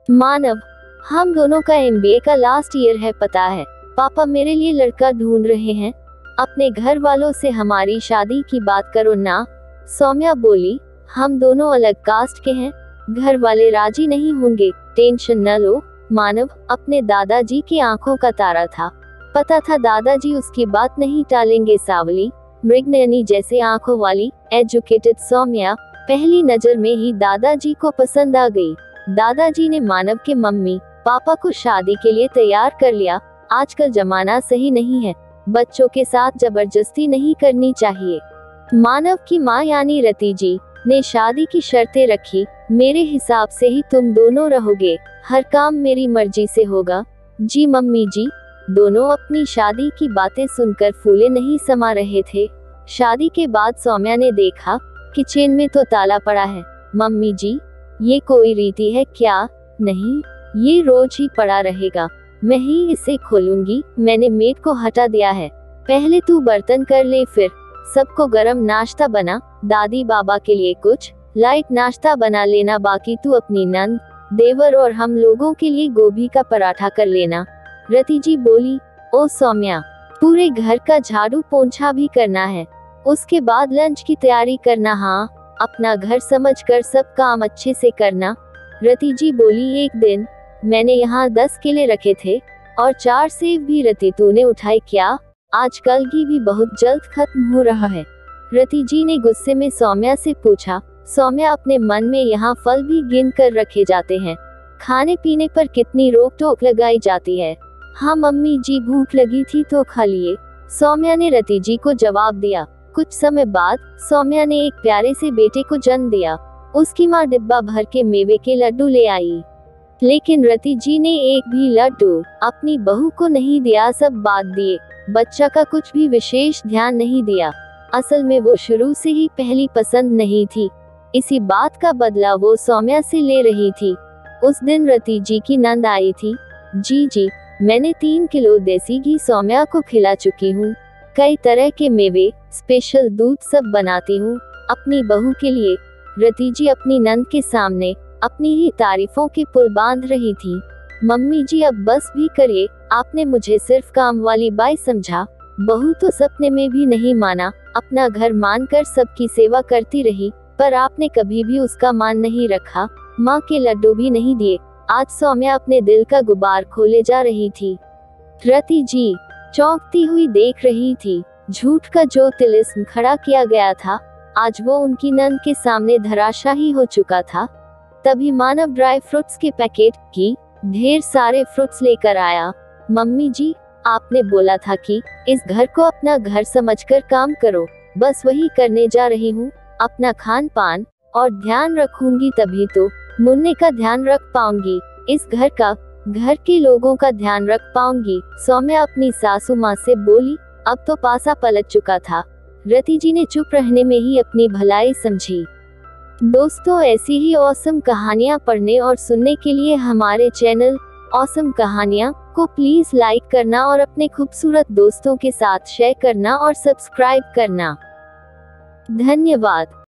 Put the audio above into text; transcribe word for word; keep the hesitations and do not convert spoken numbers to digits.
मानव, हम दोनों का एमबीए का लास्ट ईयर है, पता है। पापा मेरे लिए लड़का ढूंढ रहे हैं। अपने घर वालों से हमारी शादी की बात करो ना। सौम्या बोली, हम दोनों अलग कास्ट के हैं, घर वाले राजी नहीं होंगे। टेंशन न लो। मानव अपने दादाजी की आंखों का तारा था। पता था दादाजी उसकी बात नहीं टालेंगे। सावली, मृगनयनी जैसे आंखों वाली एजुकेटेड सौम्या पहली नजर में ही दादाजी को पसंद आ गई। दादाजी ने मानव के मम्मी पापा को शादी के लिए तैयार कर लिया। आजकल जमाना सही नहीं है, बच्चों के साथ जबरदस्ती नहीं करनी चाहिए। मानव की माँ यानी रति जी ने शादी की शर्तें रखी। मेरे हिसाब से ही तुम दोनों रहोगे, हर काम मेरी मर्जी से होगा। जी मम्मी जी। दोनों अपनी शादी की बातें सुनकर फूले नहीं समा रहे थे। शादी के बाद सौम्या ने देखा किचन में तो ताला पड़ा है। मम्मी जी, ये कोई रीति है क्या? नहीं, ये रोज ही पड़ा रहेगा, मैं ही इसे खोलूंगी। मैंने मेड को हटा दिया है। पहले तू बर्तन कर ले, फिर सबको गरम नाश्ता बना। दादी बाबा के लिए कुछ लाइट नाश्ता बना लेना, बाकी तू अपनी नंद, देवर और हम लोगों के लिए गोभी का पराठा कर लेना। रति जी बोली, ओ सौम्या, पूरे घर का झाड़ू पोंछा भी करना है, उसके बाद लंच की तैयारी करना। हाँ, अपना घर समझकर सब काम अच्छे से करना। रति जी बोली, एक दिन मैंने यहाँ दस केले रखे थे और चार सेब भी। रति तूने उठाए क्या? आजकल घी भी बहुत जल्द खत्म हो रहा है। रति जी ने गुस्से में सौम्या से पूछा। सौम्या अपने मन में, यहाँ फल भी गिन कर रखे जाते हैं, खाने पीने पर कितनी रोक टोक लगाई जाती है। हाँ मम्मी जी, भूख लगी थी तो खा लिए, सौम्या ने रति जी को जवाब दिया। कुछ समय बाद सौम्या ने एक प्यारे से बेटे को जन्म दिया। उसकी माँ डिब्बा भर के मेवे के लड्डू ले आई, लेकिन रति जी ने एक भी लड्डू अपनी बहू को नहीं दिया, सब बात दिए। बच्चा का कुछ भी विशेष ध्यान नहीं दिया। असल में वो शुरू से ही पहली पसंद नहीं थी। इसी बात का बदला वो सौम्या से ले रही थी। उस दिन रति जी की नंद आई थी। जी जी, मैंने तीन किलो देसी घी सौम्या को खिला चुकी हूँ। कई तरह के मेवे, स्पेशल दूध सब बनाती हूँ अपनी बहू के लिए। रति जी अपनी नंद के सामने अपनी ही तारीफों के पुल बांध रही थी। मम्मी जी, अब बस भी करिए, आपने मुझे सिर्फ काम वाली बाई समझा। बहू तो सपने में भी नहीं माना। अपना घर मानकर सबकी सेवा करती रही, पर आपने कभी भी उसका मान नहीं रखा। माँ के लड्डू भी नहीं दिए। आज सौम्या अपने दिल का गुबार खोले जा रही थी। रति जी चौंकती हुई देख रही थी। झूठ का जो तिलिस्म खड़ा किया गया था, आज वो उनकी नंद के सामने धराशाही हो चुका था। तभी मानव ड्राई फ्रूट्स के पैकेट की ढेर सारे फ्रूट्स लेकर आया। मम्मी जी, आपने बोला था कि इस घर को अपना घर समझकर काम करो, बस वही करने जा रही हूँ। अपना खान पान और ध्यान रखूंगी, तभी तो मुन्ने का ध्यान रख पाऊंगी, इस घर का, घर के लोगों का ध्यान रख पाऊंगी। सौम्या अपनी सासू माँ से बोली। अब तो पासा पलट चुका था। रति जी ने चुप रहने में ही अपनी भलाई समझी। दोस्तों, ऐसी ही ऑसम कहानियाँ पढ़ने और सुनने के लिए हमारे चैनल ऑसम कहानियाँ को प्लीज लाइक करना और अपने खूबसूरत दोस्तों के साथ शेयर करना और सब्सक्राइब करना। धन्यवाद।